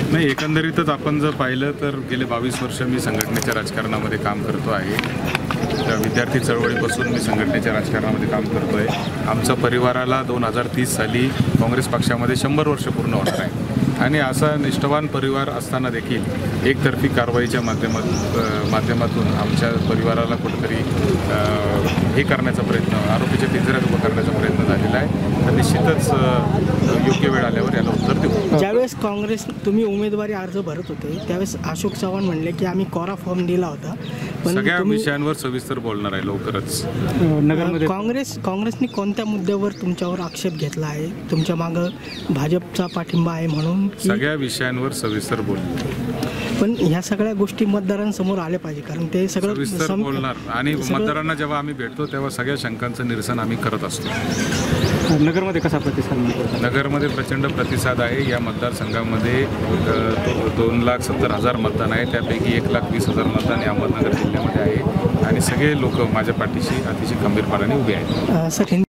नाही, एकंदरीतच आपण जर पाहिलं तर गेले 22 वर्ष मी संघटनेच्या राजकारणामध्ये काम करतो आहे. त्या विद्यार्थी चळवळीपासून मी संघटनेच्या राजकारणामध्ये काम करतो आहे. आमच्या परिवाराला 2030 साली काँग्रेस पक्षामध्ये 100 वर्ष पूर्ण होणार आहे आणि असा निष्ठावान परिवार असताना देखील एकतर्फी कारवाईच्या माध्यमातून आमच्या परिवाराला कुठेतरी हे करण्याचा प्रयत्न, आरोपीच्या पिंजऱ्यात उभं करण्याचा प्रयत्न झालेला आहे. तर निश्चितच योग्य वेळ आल्यावर याला उत्तर देऊ. ज्यावेळेस काँग्रेस तुम्ही उमेदवारी अर्ज भरत होते त्यावेळेस अशोक चव्हाण म्हणले की आम्ही कोरा फॉर्म दिला होता, पण सगळ्या विषयांवर सविस्तर बोलणार आहे लवकरच. नगरमध्ये काँग्रेसने कोणत्या मुद्द्यावर तुमच्यावर आक्षेप घेतला आहे? तुमच्या मागं भाजपचा पाठिंबा आहे म्हणून? सगळ्या विषयांवर सविस्तर बोलणार, पण ह्या सगळ्या गोष्टी मतदारांसमोर आल्या पाहिजे, कारण ते सगळं सविस्तर बोलणार आणि मतदारांना जेव्हा आम्ही भेटतो तेव्हा सगळ्या शंकांचं निरसन आम्ही करत असतो. नगरमध्ये कसा प्रतिसाद? नगरमध्ये प्रचंड प्रतिसाद आहे. या मतदारसंघामध्ये 2,70,000 मतदान आहे, त्यापैकी 1,20,000 मतदान अहमदनगर जिल्ह्यामध्ये आहे आणि सगळे लोक माझ्या पाठीशी अतिशय खंबीरपणाने उभे आहेत. सर